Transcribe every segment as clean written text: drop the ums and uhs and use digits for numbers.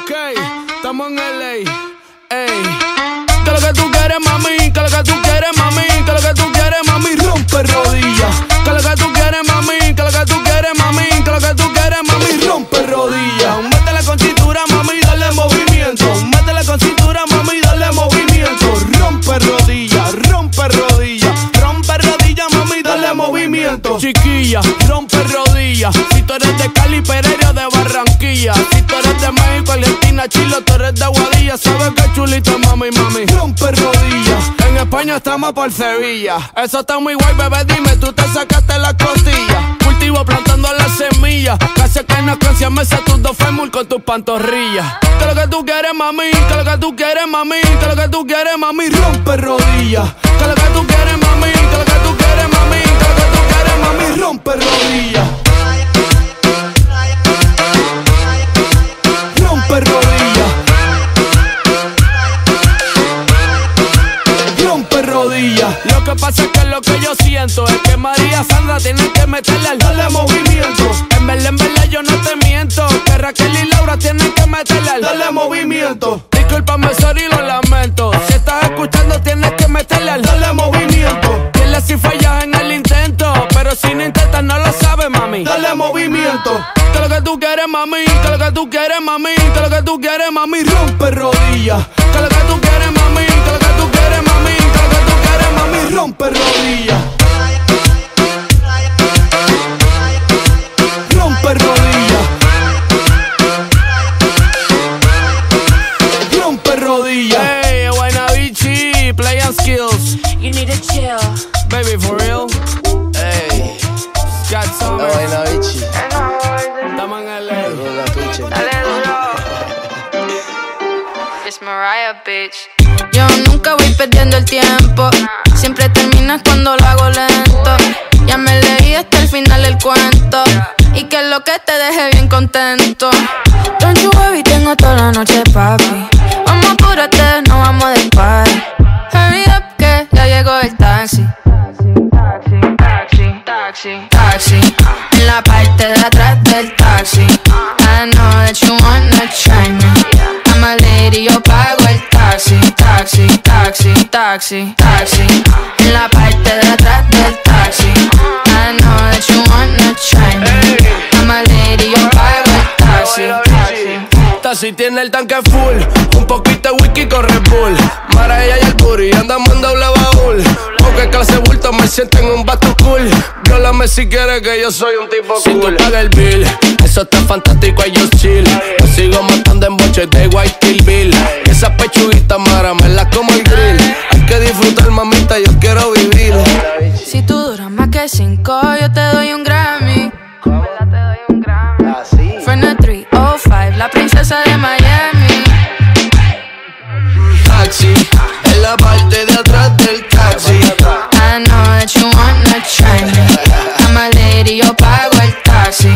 Ok, estamos en LA. Ey. ¿Qué es lo que tú quieres, mami? ¿Qué es lo que tú quieres, mami? ¿Qué es lo que tú quieres, mami? Rompe rodillas. ¿Qué es lo que tú quieres, mami? ¿Qué es lo que tú quieres, mami? ¿Qué es lo que tú quieres, mami? Rompe rodillas. Métele con cintura, mami, dale movimiento. Métele con cintura, mami, dale movimiento. Rompe rodillas, rompe rodillas. Rompe rodillas, mami, dale movimiento. Chiquilla, rompe rodillas. Si tú eres de Cali, Pereira, de Barranquilla. Si tú eres de México, Argentina, Chile, tú eres de Aguadilla. Sabes que chulita, mami, mami. Rompe rodillas. En España estamos por Sevilla. Eso está muy guay, bebé, dime, tú te sacaste la costilla. Cultivo plantando las semillas. Casi que no canción me sé tus dos fémur con tus pantorrillas. ¿Qué es lo que tú quieres, mami? ¿Qué es lo que tú quieres, mami? ¿Qué es lo que tú quieres, mami? Rompe rodillas. ¿Qué es lo que tú quieres, mami? ¿Qué es lo que tú quieres, mami? ¿Qué es lo que tú quieres, mami? Rompe rodillas. Rompe rodillas. Rompe rodillas. Lo que pasa es que lo que yo siento es que María Sandra tiene que meterle al dale movimiento. En verdad yo no te miento, que Raquel y Laura tienen que meterle al dale movimiento. Discúlpame, sorry, lo lamento. Si estás escuchando tienes que meterle al dale movimiento. Dile si fallas en el intento, pero si no intentas no lo sabes, mami. Dale movimiento. ¿Qué es lo que tú quieres, mami? ¿Qué es lo que tú quieres, mami? ¿Qué es lo que tú quieres, mami? Rompe rodillas. ¿Qué es lo que tú quieres, mami? ¿Qué es lo que tú quieres, mami? ¿Qué es lo que tú quieres, mami? Rompe rodillas. Rompe rodillas. Rompe rodillas. Hey, Guaynabichi, play and skills. You need to chill. Baby, for real. Ey, Got some. Guaynabichi. Estamos en LA. Dale duro. It's Mariah, bitch. Yo nunca voy perdiendo el tiempo. Siempre terminas cuando lo hago lento. Ya me leí hasta el final del cuento. Y que es lo que te deje bien contento. Don't you worry, tengo toda la noche, papi. Vamos, apúrate, no vamos de party. Hurry up, que ya llegó el taxi. Taxi, en la parte de atrás del taxi. I know that you wanna try me. I'm a lady, yo pago el taxi. Taxi, en la parte de atrás del taxi. I know that you wanna try me. I'm a lady, yo pago el taxi. Taxi tiene el tanque full, un poquito de whisky con Red Bull. Mariah y el Puri andamos en doble baúl. Porque clase bulto me siento en un vato cool. Viólame si quieres que yo soy un tipo cool. Si tú pagas el bill, eso está fantástico, I just chill. Yo sigo matando en boches de White Kill Bill. Y esas pechuguitas maramelas como el grill. Hay que disfrutar, mamita, yo quiero vivir. Si tú duras más que 5, yo te doy un Grammy. Fernet 305, la princesa de Miami. Taxi, en la parte de atrás del taxi. I know that you wanna try me. I'm a lady, yo pago el taxi.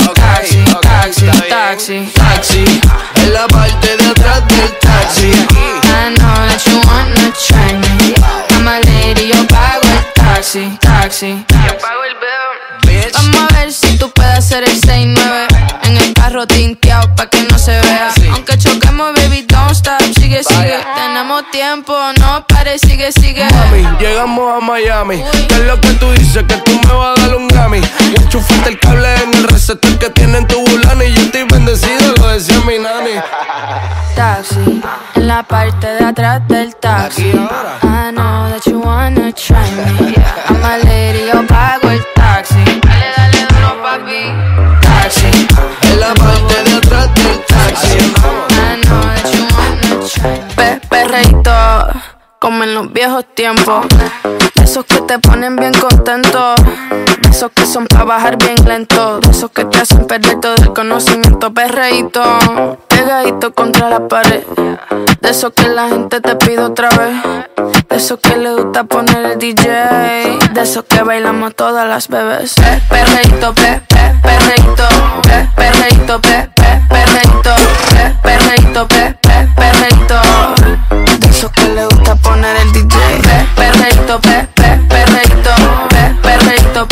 Taxi, en la parte de atrás del taxi. I know that you wanna try me. I'm a lady, yo pago el taxi. Yo pago el bill. Vamos a ver si tú puedes hacer el 6-9 en el carro tinteado pa' que no se vea. Aunque choquemos, baby, don't stop, sigue. Tenemos tiempo, no pares, sigue. Mami, llegamos a Miami. ¿Qué es lo que tú dices? Que tú me vas a dar un Grammy. Y enchufaste el cable en el receptor que tiene en tu bulana. Y yo estoy bendecido, lo decía mi nani. Taxi, en la parte de atrás del taxi. I know that you wanna try me. I'm a lady, yo pago el taxi. Dale duro, papi. Taxi, En la parte de atrás del taxi. I know that you wanna try me. Perreíto, como en los viejos tiempos. De esos que te ponen bien contento. De esos que son pa' bajar bien lento. De esos que te hacen perder todo el conocimiento. Perreíto, pegadito contra la pared. De esos que la gente te pide otra vez. De esos que le gusta poner el DJ. De esos que bailamos todas las bebés. Perreíto, perreíto, perreíto, perreíto, perreíto, perreíto. De esos que le gusta poner el DJ. Perreíto, perreíto, perreíto,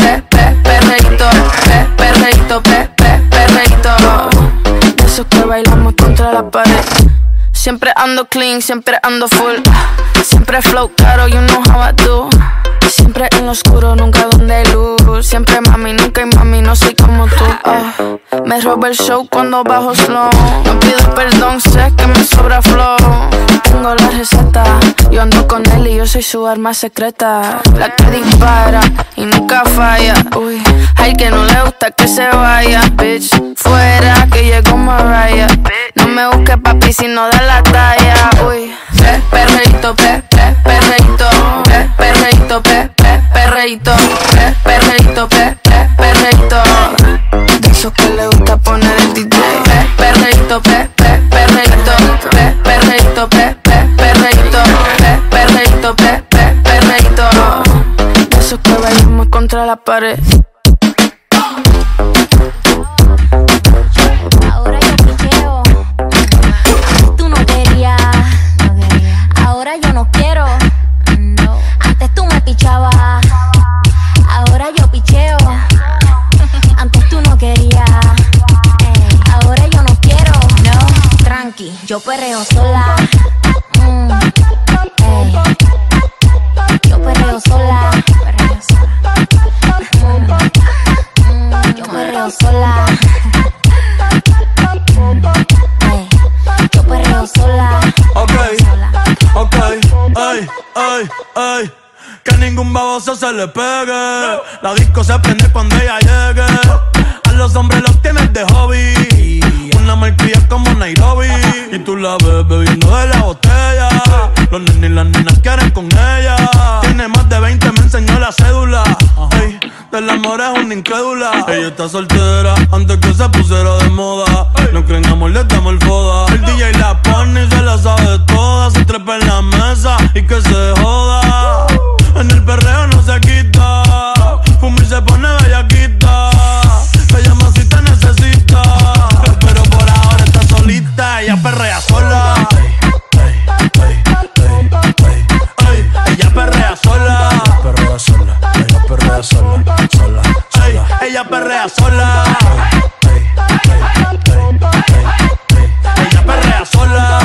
perreíto, perreíto. De esos que bailamos contra la pared. ando clean, siempre ando full. Siempre flow caro, you know how I do. Siempre en lo oscuro, nunca donde hay luz. Siempre mami, nunca hay mami, no soy como tú. Me robo el show cuando bajo slow. No pido perdón, sé que me sobra flow. Tengo la receta, yo ando con él y yo soy su arma secreta. La que dispara y nunca falla. Uy, hay que no le gusta que se vaya. Bitch, fuera que llegó Mariah. No me busques papi si no da la talla. Uy, perreíto, perreíto, perreíto, perreíto, perreíto, perreíto. De esos que le gusta poner el DJ. Perreíto, perreíto, perreíto, perreíto, perreíto, perreíto. De esos que bailamos contra la pared. Ahora yo picheo. Antes tú no querías. Ahora yo no quiero. Antes tú me pichabas. Ahora yo picheo. Antes tú no querías. Ahora yo no quiero. No, tranqui, yo perreo sola. Yo perreo sola. Yo perreo sola. Yo perreo sola. Ok, ay, ay, ay. Que ningún baboso se le pegue. La disco se prende cuando ella llegue. A los hombres los tienes de hobby. Una malcria como Nairobi. Y tú la ves bebiendo de la botella. Los nenes y las nenas quieren con ella. Tiene más de 20, me enseñó la cédula. Ey, del amor es una incrédula. Ella está soltera antes que se pusiera de moda. No creen amor, le damos el foda. El DJ la pone y se la sabe toda. Se trepa en la mesa y que se joda. En el perreo no se quita. Fumir se pone bellaquita. Ella más si te necesita. Pero por ahora está solita. Ella perrea sola. Ella perrea sola. Perrea sola. Ella perrea sola. Sola. Ella perrea sola. Ella perrea sola.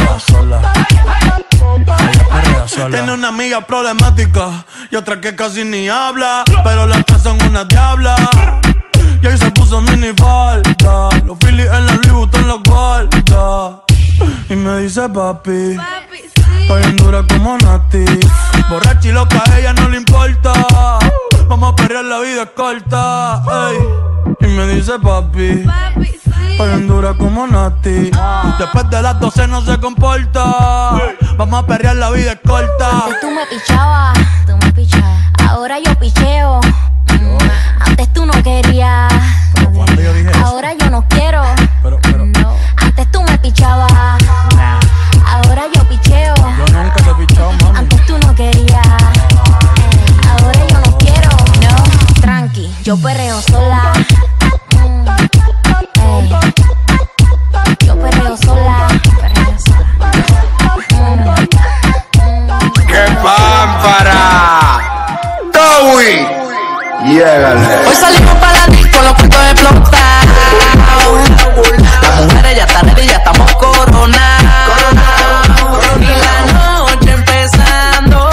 Tiene una amiga problemática y otra que casi ni habla, pero las tres son una diabla. Y ahí se puso mini falta, los Phillies en la Louis Vuitton los guarda. Y me dice papi, está bien dura como Nati. Borracha y loca, a ella no le importa. Vamos a perrear, la vida es corta. Ey. Y me dice papi, está bien dura como Nati. Después de las 12 no se comporta. Vamos a perrear, la vida es corta. Antes tú me pichabas. Ahora yo picheo. Antes tú no querías. Ahora yo no quiero. Antes tú me pichabas. Ahora yo picheo. Yo nunca te he pichado, mami. Antes tú no querías. Ahora yo no quiero. No, tranqui, yo perreo sola. Yo perreo sola. ¡Qué pámpara! ¡Towi! Llegale. Hoy salimos para la disco, los puntos explotados. Las mujeres ya están ready, ya estamos coronados. Y la noche empezando.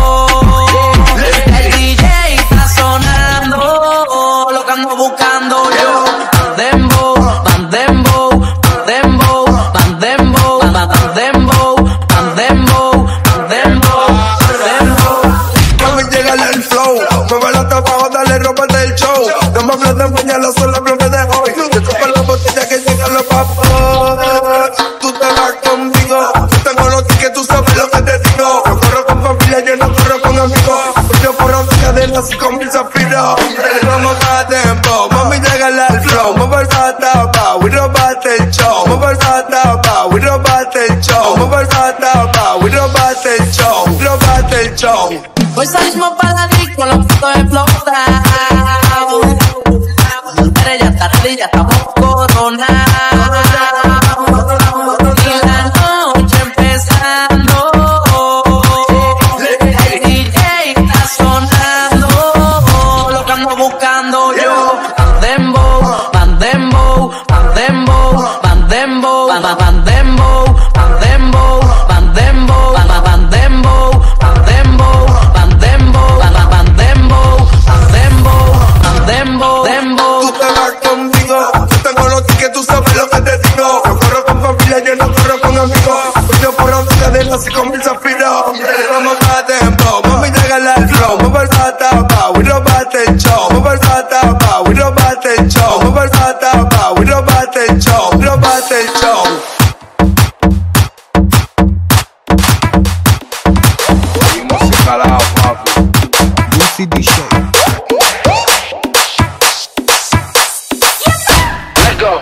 El DJ está sonando. Lo que ando buscando yo. Dembow, bandembow, bandembow, bandembow, bandembow, bandembow, bandembow, bandembow. Cuando llega el flow, mueve la tapa, dale, rómpete el show. No me hables de mañana, son las propias de hoy. Yo toco la botella que llegan los papás. Tú te vas conmigo, yo tengo los tickets, tú sabes lo que te digo. Yo corro con familia, yo no corro con amigos. Yo corro de cadenas y con mis zafiros. Vamos a tiempo, mami, llega al flow. Mueve esa tapa, we robaste el show. Mueve esa tapa, we robaste el show. Mueve esa tapa, we robaste el show. Robaste el show. Hoy salimos para la disco, los puntos explotados. Las mujeres ya están ready, ya estamos coronados. Y la noche empezando. El DJ está sonando. Lo que ando buscando yo. Bandembow, bandembow, bandembow, bandembow, bandembow, bandembow. Sexy DJ. Let's go.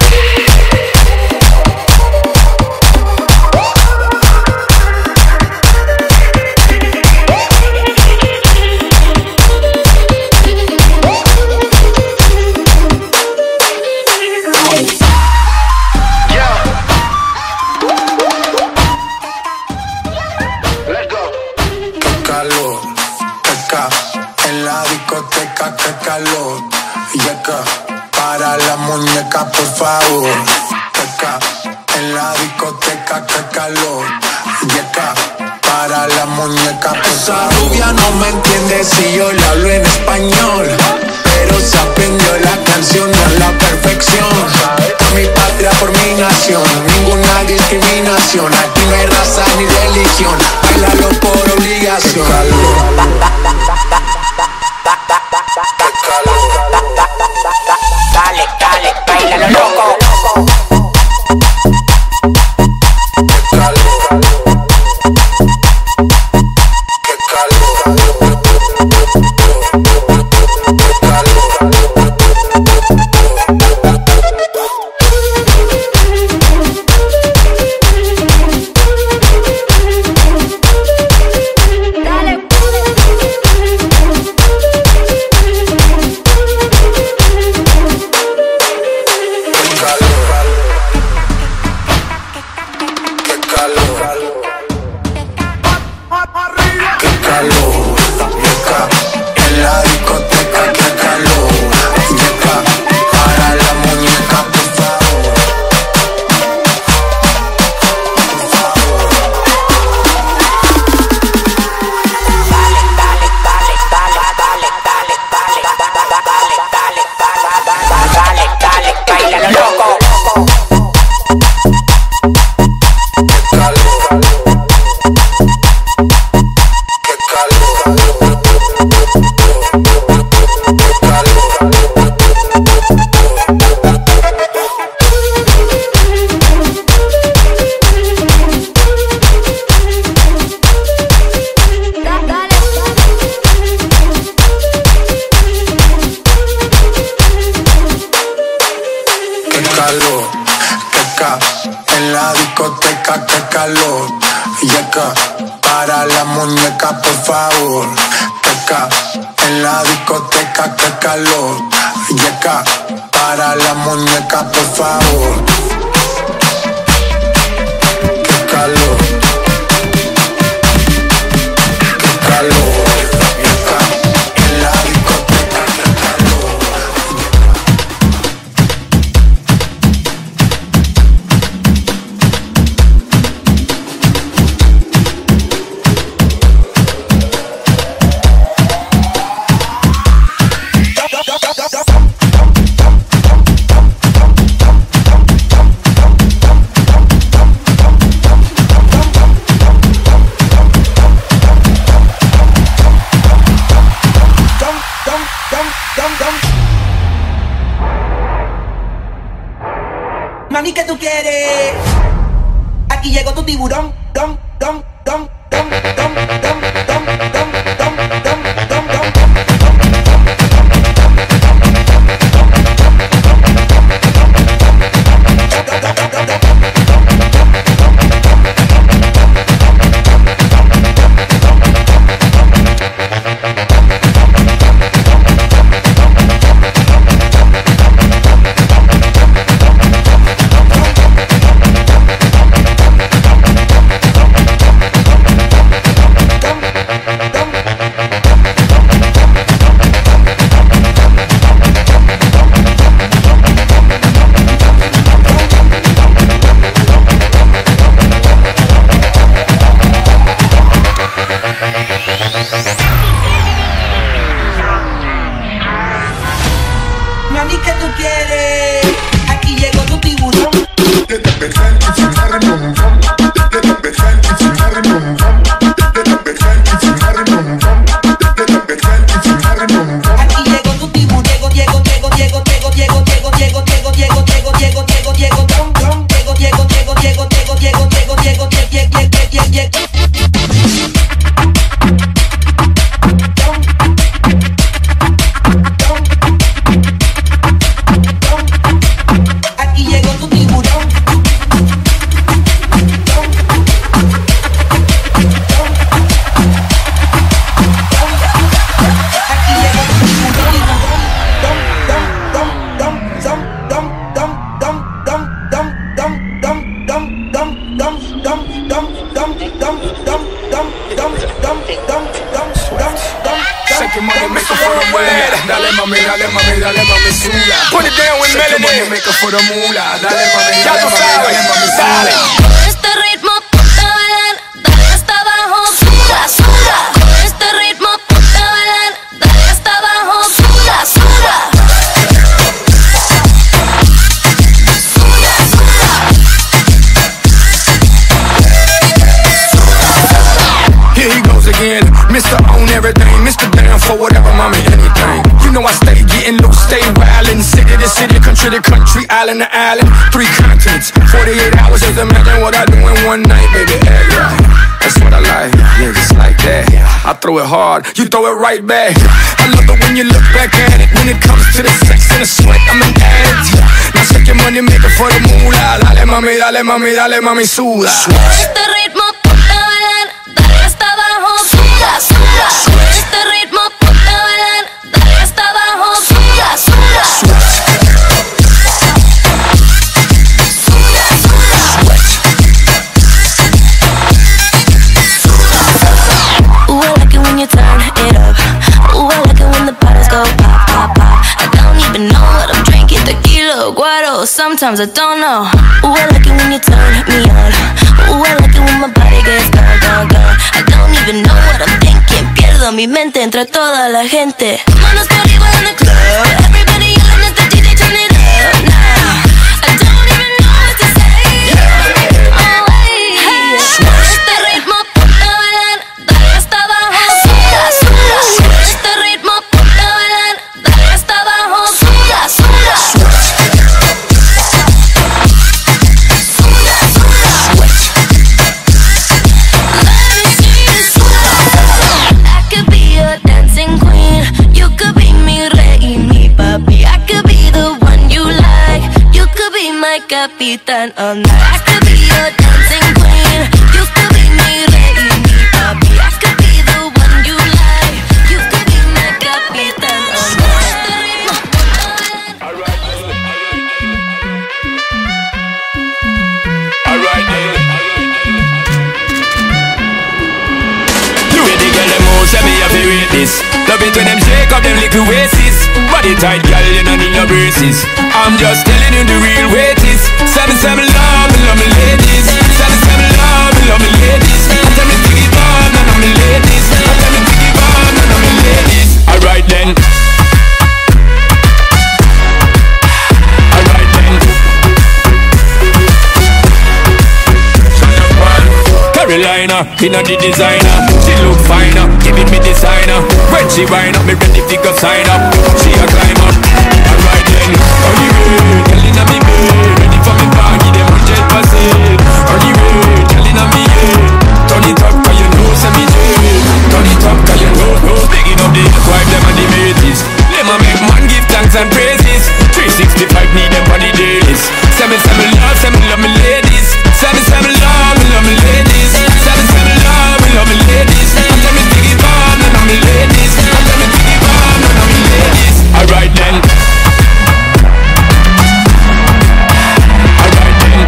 Para la muñeca, por favor. Teca, en la discoteca, qué calor. Yeca, para la muñeca, por favor. Esa rubia no me entiende si yo le hablo en español, pero se aprendió la canción a la perfección. Por mi patria, por mi nación, ninguna discriminación. Aquí no hay raza ni religión, bailalo por obligación. Dale, dale, bailalo loco. En la discoteca, qué calor. Yeca, para la muñeca, por favor. Teca, en la discoteca, qué calor. Yeca, para la muñeca, por favor. Qué calor. Qué calor. Yeca, en la discoteca, qué calor. Mami, ¿qué tú quieres? Aquí llegó tu tiburón. Dom, dom, dom, dom, dom, dom, dom, dom, dom, dom, dom, dom. your money maker for the moolah. Dale mami, dale mami, dale mami, sula. Put it down with melody. Your money maker for the moolah. Dale mami, dale mami, dale mami, sula. Con este ritmo ponte a bailar, dale hasta abajo, suda, suda. Con este ritmo ponte a bailar, dale hasta abajo, suda, suda. Here he goes again, Mr. Own Everything, Mr. Down for whatever, mommy, anything. You know I stay getting loose, stay wildin'. City to city, country to country, island to island. 3 continents, 48 hours, just imagine what I do in one night, baby, act right. That's what I like, yeah, just like that. I throw it hard, you throw it right back. I love it when you look back at it. When it comes to the sex and the sweat, I'm an addict. Now shake your money, make it for the moolah. Dale mami, dale mami, dale mami, suda. Este ritmo ponte a bailar, dale hasta abajo, suda, suda. Este ritmo ponte a bailar, dale hasta abajo, suda, suda. Ooh, I like it when you turn it up. Ooh, I like it when the bottles go pop, pop, pop. I don't even know what I'm drinking, tequila, guaro. Sometimes I don't know. Ooh, I like it when you turn me on. Ooh, I like it when my body gets gone, gone, gone. I don't even know what I'm thinking. Pierdo mi mente entre toda la gente. Manos por arriba in the club. Everybody yelling at the DJ, turn it up now. I don't even know what to say. Oh, hey. Este ritmo ponte a bailar, dale hasta abajo, suda, suda. Este ritmo ponte a bailar, dale hasta abajo, suda, suda. I could be a dancing queen, you could be mi rey, mi papi. I could be the one you like, you could be my capitán all night. I could be a dancing queen, you could be mi rey, mi papi. I could be the one you like, you could be my capitán all night. Alright, you ready, girl, them all say me have to rate this. Love it when them shake up them little waists. Body tight, girl, you don't need no braces. I'm just telling you the real weight is. Say me love me ladies. Say me love me ladies. I tell me to give on, and I'm ladies. I tell me to give on, and I'm ladies. Alright then. Alright then. Carolina, inna the designer. She look finer, giving me designer. When she wind up, me ready to go sign up. She a climb up. Alright then, on the way, girl inna me bed, ready for me party, them 100%. On the way, girl inna me head. Turn it up 'cause you know say me dead. Turn it up 'cause you know. Bigging up the wife them and the mateys. Let me make man give thanks and praises. 365 need them for the days. Say me love me ladies. Say me love me ladies. Say me love me ladies. I tell me to give on, and I'm ladies. I tell me to give on, and I'm ladies. Alright then. Alright then.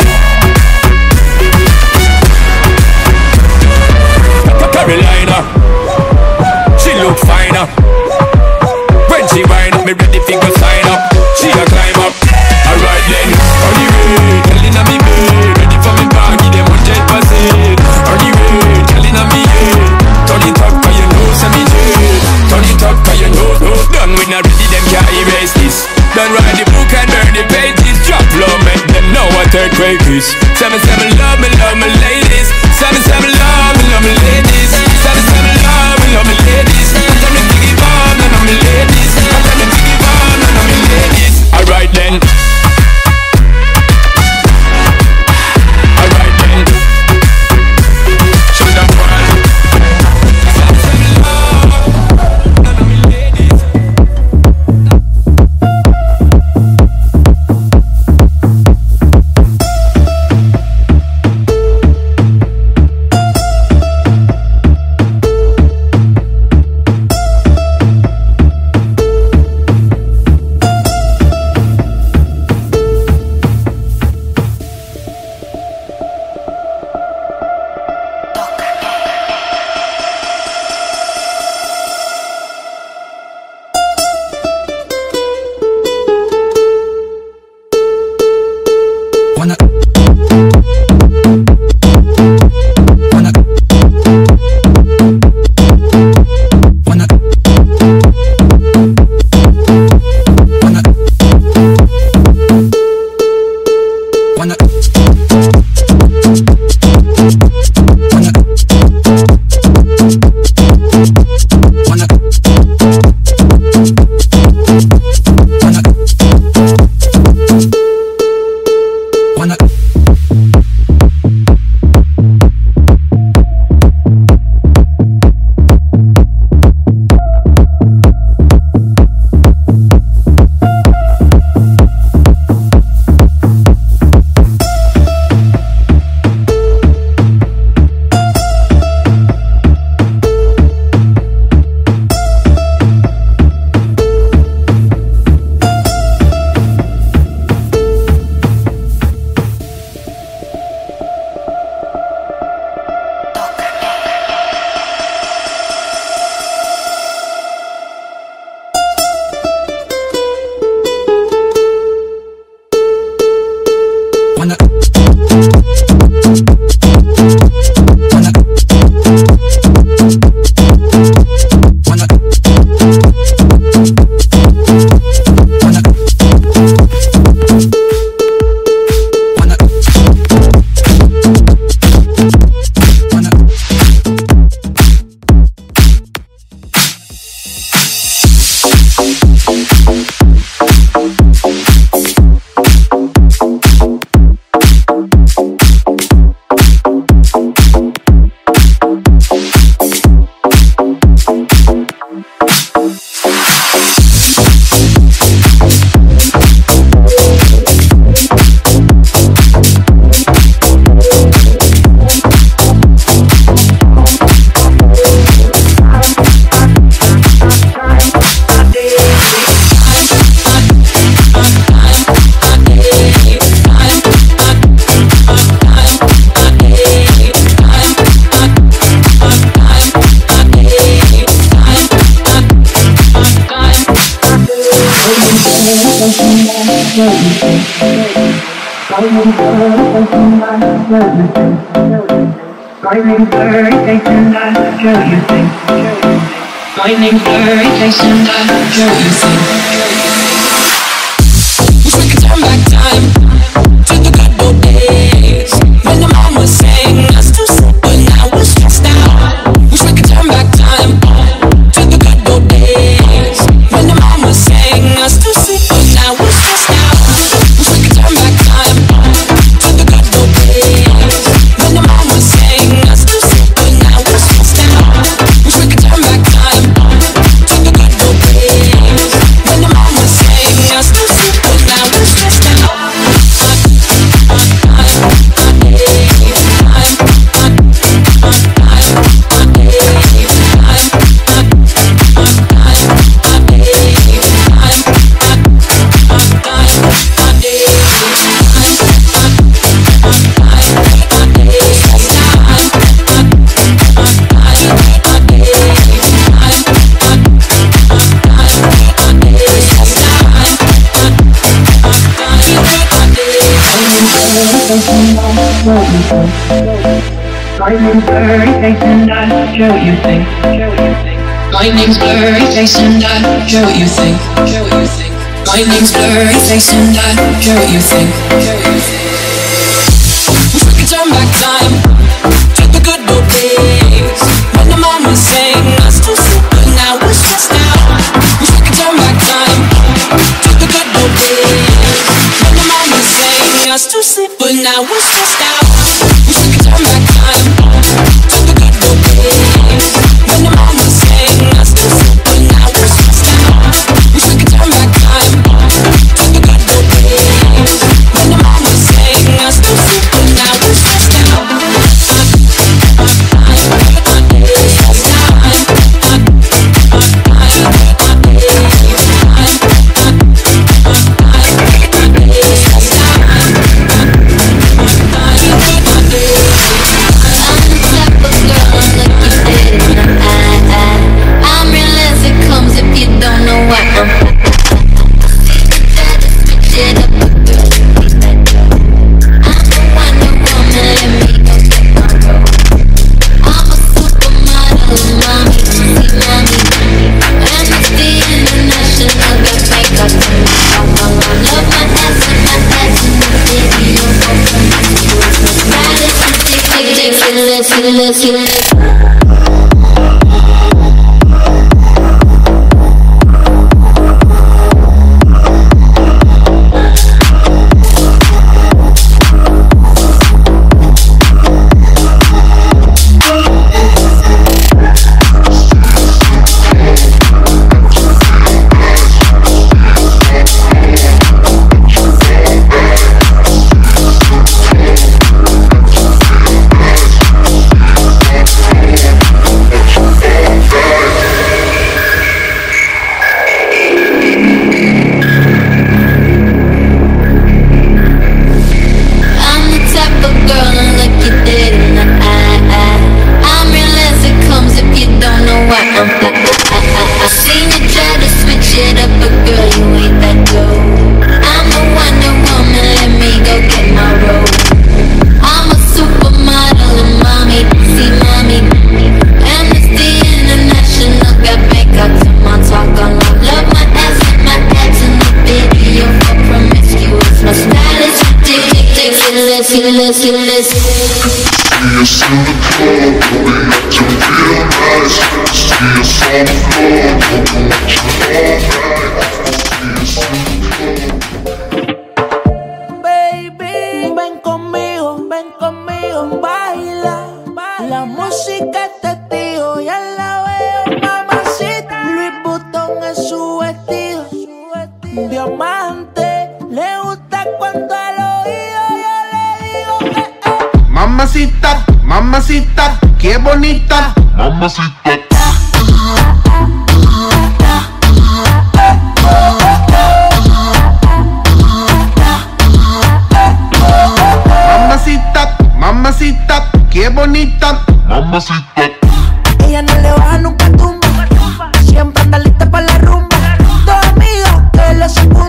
Carolina, she look finer. When she wind up, me ready to go sign up. She a climb up. Alright then. On the way, girl inna me bed, ready for me party, them 100%. On the way, girl inna me head. Turn it up 'cause you know say me dead. Turn it up 'cause you know. Done with not ready, them can't erase this. Done write the book and burn the pages. Drop low, make them know what earthquake is. Say me love me ladies. Say me love me ladies. Say me love me ladies. I tell me to give on, and I'm ladies. I tell me to give on, and I'm ladies. Alright then. Alright then. Show them one. Say me love, and I'm ladies. Wish we could turn back time to the good old days when the mama sang us to sleep, but now we're stressed out. Wish we could turn back time to the good old days when the mama sang us to sleep, but now we're stressed out. Wish we could turn back time to the good old days when the mama sang us to sleep, but now we're stressed out. Wish we could turn back time to the good old days when the mama sang us to sleep, but now we're stressed out. Lightning's blurry face and I care what you think. Lightning's blurry face and I care what you think. Lightning's blurry face and I care what you think. Wish we could turn back time to the good old days when the mama sang us to sleep, but now we're stressed out. Wish we could turn back time to the good old days when the mama sang us to sleep, but now we're stressed out. Wish we could turn back time to the good old days when the mama sang us to sleep, but now we're stressed out. Wish we could turn back time to the good old days when the mama sang us to sleep, but now we're stressed out. Mamacita, mamacita, qué bonita. Mamacita. Mamacita, mamacita, qué bonita. Mamacita. Ella no le baja nunca tumba, siempre anda lista para la rumba. Dos amigas que le sacudan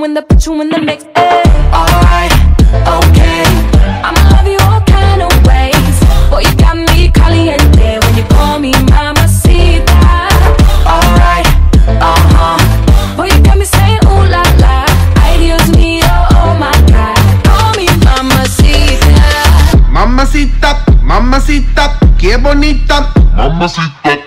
in the mix. Ay. Alright, okay. I'ma love you all kind of ways. Boy, you got me caliente when you call me mamacita. Alright, Boy, you got me saying ooh la la. Ay, Dios mío, oh my God. Call me mamacita. Mamacita, mamacita, qué bonita. Mamacita.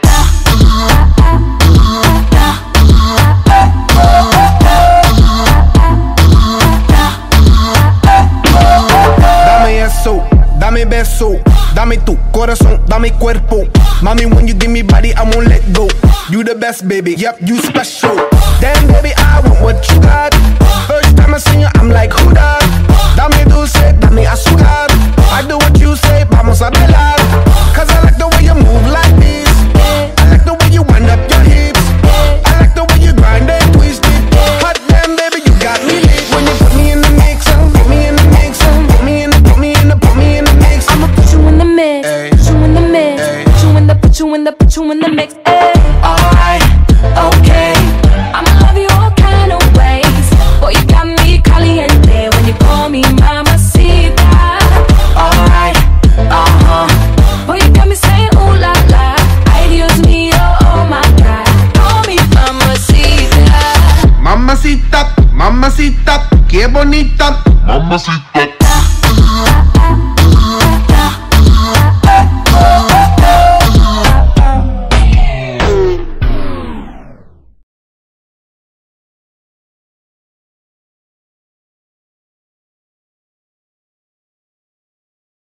Dame eso, dame beso, dame tu corazón, dame cuerpo. Mommy, when you give me body, I won't let go. You the best, baby, yep, you special. Damn, baby, I want what you got. First time I see you, I'm like, who that? Dame dulce, dame azúcar. I do what you say, vamos a bailar. Cause I like the way you move like this. I like the way you wind up your hips. I like the way you grind and twist it. Hot damn, baby, you got me lit. When you put me in the mix, put me in the mix, put me in the mix. I'ma put you in the mix, put you in the mix, put you in the mix. Ay. alright, okay. I'ma love you all kind of ways. Boy, you got me caliente when you call me mamacita. Alright, Boy, you got me saying ooh la la. Ay, Dios mío, oh my God. Call me mamacita. Mamacita, mamacita, qué bonita. Mamacita.